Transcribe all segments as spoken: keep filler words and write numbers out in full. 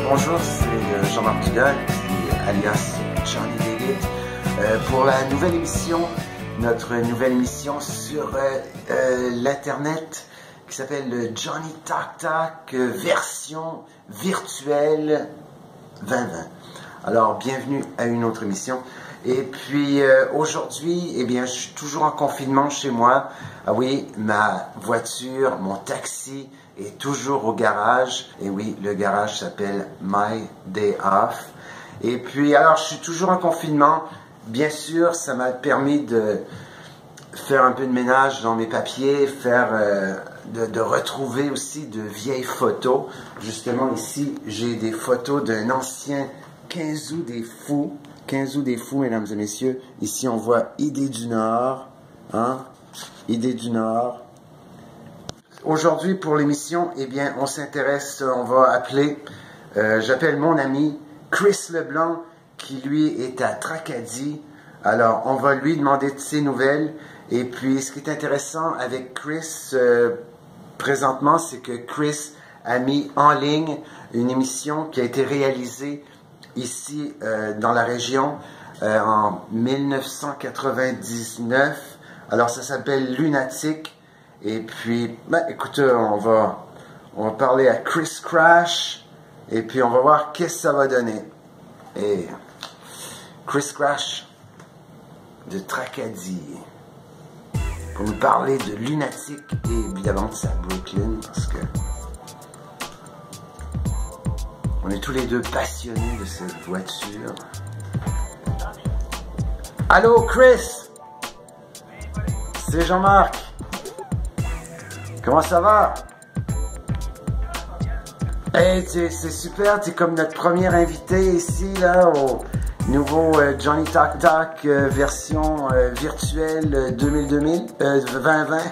bonjour, c'est Jean-Marc Dugal, alias Johnny David, euh, pour la nouvelle émission, notre nouvelle émission sur euh, euh, l'internet qui s'appelle le Johnny Talk Talk euh, version virtuelle vingt vingt. Alors, bienvenue à une autre émission. Et puis euh, aujourd'hui, eh bien, je suis toujours en confinement chez moi. Ah oui, ma voiture, mon taxi est toujours au garage. Et oui, le garage s'appelle My Day Off. Et puis, alors, je suis toujours en confinement. Bien sûr, ça m'a permis de faire un peu de ménage dans mes papiers, faire euh, de, de retrouver aussi de vieilles photos. Justement, ici, j'ai des photos d'un ancien quinze août des fous. quinze août des fous, mesdames et messieurs. Ici, on voit Idée du Nord. Hein? Idée du Nord. Aujourd'hui, pour l'émission, eh bien, on s'intéresse, on va appeler, euh, j'appelle mon ami Chris Leblanc, qui lui est à Tracadie. Alors, on va lui demander de ses nouvelles. Et puis, ce qui est intéressant avec Chris, euh, présentement, c'est que Chris a mis en ligne une émission qui a été réalisée ici euh, dans la région euh, en mille neuf cent quatre-vingt-dix-neuf. Alors ça s'appelle Lunatic. Et puis, ben, écoutez, on va, on va parler à Chris Crash et puis on va voir qu'est-ce que ça va donner. Et Chris Crash de Tracadie pour nous parler de Lunatic et évidemment de sa Brooklyn parce que on est tous les deux passionnés de cette voiture. Allô, Chris? C'est Jean-Marc. Comment ça va? Hey, c'est super, t'es comme notre premier invité ici, là, au nouveau euh, Johnny Talk Talk euh, version euh, virtuelle euh, deux mille vingt, euh, vingt vingt.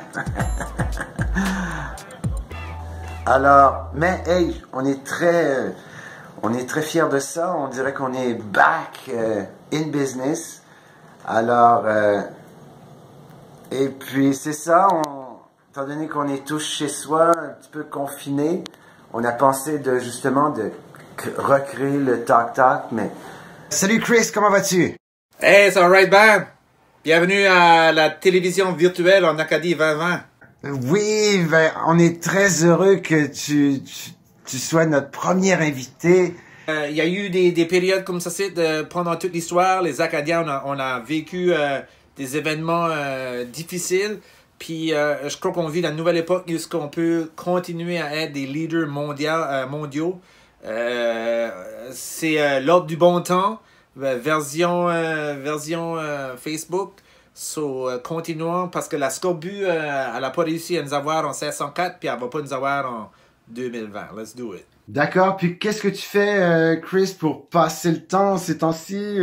Alors, mais hey, on est très... Euh, On est très fiers de ça. On dirait qu'on est back euh, in business. Alors, euh, et puis c'est ça, on, étant donné qu'on est tous chez soi, un petit peu confinés, on a pensé de justement de recréer le Talk Talk. Mais salut Chris, comment vas-tu? Hey, c'est alright, Ben. Bienvenue à la télévision virtuelle en Acadie vingt vingt. Oui, ben, on est très heureux que tu, tu tu sois notre premier invité. Il euh, y a eu des, des périodes comme ça, c'est de, pendant toute l'histoire, les Acadiens, on a, on a vécu euh, des événements euh, difficiles. Puis euh, je crois qu'on vit la nouvelle époque où on peut continuer à être des leaders mondiaux. Euh, mondiaux. Euh, c'est euh, l'ordre du bon temps, euh, version, euh, version euh, Facebook. So, euh, continuons, parce que la Scorbut, euh, elle n'a pas réussi à nous avoir en seize cent quatre, puis elle ne va pas nous avoir en deux mille vingt. Let's do it. D'accord. Puis qu'est-ce que tu fais, euh, Chris, pour passer le temps ces temps-ci?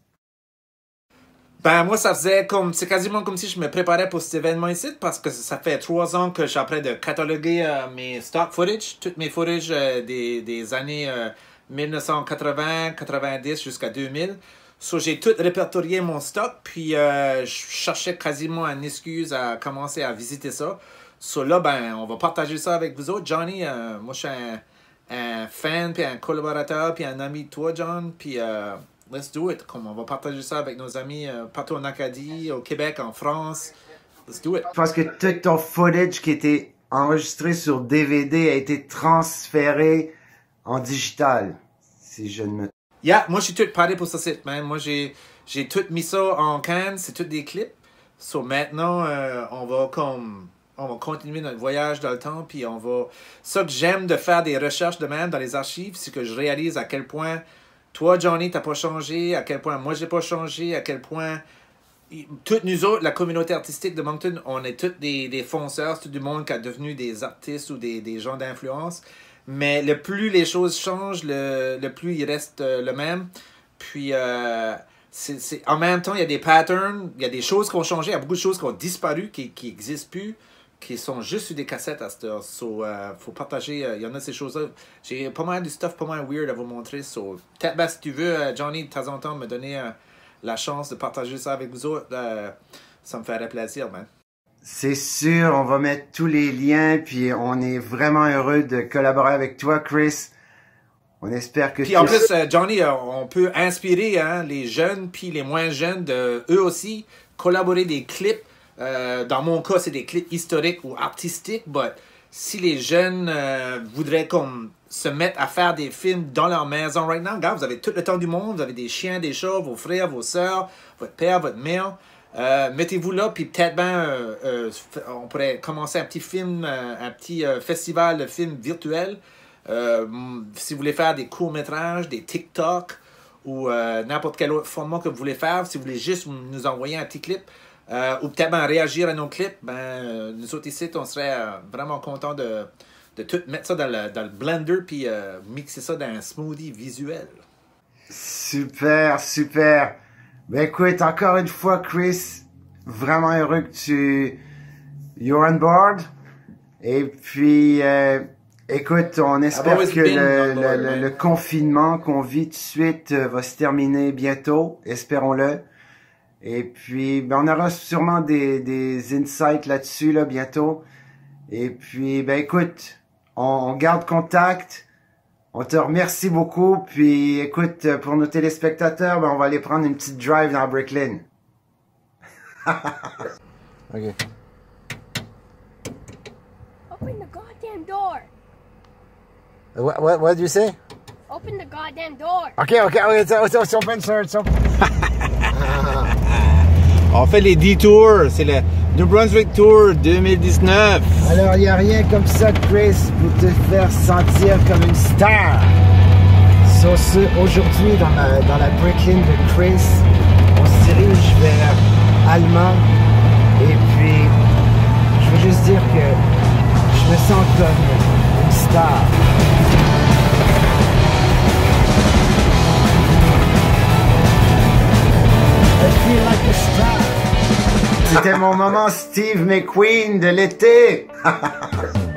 Ben, moi, ça faisait comme... C'est quasiment comme si je me préparais pour cet événement ici, parce que ça fait trois ans que je suis en train de cataloguer euh, mes stock footage, toutes mes footage euh, des, des années euh, mille neuf cent quatre-vingts, quatre-vingt-dix jusqu'à deux mille. So, j'ai tout répertorié mon stock, puis euh, je cherchais quasiment une excuse à commencer à visiter ça. So là, ben, on va partager ça avec vous autres. Johnny, euh, moi, je suis un, un fan, puis un collaborateur, puis un ami de toi, John. Puis, euh, let's do it. Comme on va partager ça avec nos amis euh, partout en Acadie, au Québec, en France. Let's do it. Je pense que tout ton footage qui était enregistré sur D V D a été transféré en digital, si je ne me... Yeah, moi, je suis tout paré pour ça, c'est, man. Moi, j'ai, j'ai tout mis ça en canne. C'est tout des clips. So, maintenant, euh, on va comme... On va continuer notre voyage dans le temps, puis on va... Ça que j'aime de faire des recherches de même dans les archives, c'est que je réalise à quel point toi, Johnny, t'as pas changé, à quel point moi, j'ai pas changé, à quel point... Toutes nous autres, la communauté artistique de Moncton, on est tous des, des fonceurs, c'est tout le monde qui est devenu des artistes ou des, des gens d'influence. Mais le plus les choses changent, le, le plus il reste euh, le même. Puis... Euh, c'est, c'est, en même temps, il y a des patterns, il y a des choses qui ont changé, il y a beaucoup de choses qui ont disparu, qui n'existent plus, qui sont juste sur des cassettes à cette heure. So, euh, faut partager, il euh, y en a ces choses-là. J'ai pas mal de stuff, pas mal weird à vous montrer. So, peut-être, ben, si tu veux, euh, Johnny, de temps en temps, me donner euh, la chance de partager ça avec vous autres, euh, ça me ferait plaisir, man. C'est sûr, on va mettre tous les liens, puis on est vraiment heureux de collaborer avec toi, Chris. On espère que... Puis en plus, euh, Johnny, euh, on peut inspirer hein, les jeunes puis les moins jeunes de eux aussi collaborer des clips. Euh, dans mon cas, c'est des clips historiques ou artistiques, mais si les jeunes euh, voudraient comme se mettre à faire des films dans leur maison right now, regarde, vous avez tout le temps du monde, vous avez des chiens, des chats, vos frères, vos sœurs, votre père, votre mère. Euh, mettez-vous là, puis peut-être ben, euh, euh, on pourrait commencer un petit film, euh, un petit euh, festival de films virtuels. Euh, si vous voulez faire des courts-métrages, des TikTok ou euh, n'importe quel autre format que vous voulez faire, si vous voulez juste nous envoyer un petit clip euh, ou peut-être ben, réagir à nos clips, ben, euh, nous autres ici, on serait euh, vraiment contents de, de tout mettre ça dans le, dans le blender puis euh, mixer ça dans un smoothie visuel. Super, super. Ben écoute, encore une fois, Chris, vraiment heureux que tu... You're on board. Et puis... Euh... Écoute, on espère que le, board, le, le, le confinement qu'on vit tout de suite euh, va se terminer bientôt, espérons-le. Et puis, ben, on aura sûrement des, des insights là-dessus là, bientôt. Et puis, ben écoute, on, on garde contact. On te remercie beaucoup. Puis, écoute, pour nos téléspectateurs, ben, on va aller prendre une petite drive dans Brooklyn. Ok. Open the goddamn door. What, what, what did you say? Open the goddamn door. Okay, okay, okay, it's, it's, it's open, sir, it's open. On fait les détours, c'est le New Brunswick Tour deux mille dix-neuf. Alors, il n'y a rien comme ça, Chris, pour te faire sentir comme une star. Sur ce, aujourd'hui, dans la, dans la Brooklyn de Chris, on se dirige vers Alma. Et puis, je veux juste dire que je me sens comme une star. C'était mon moment Steve McQueen de l'été.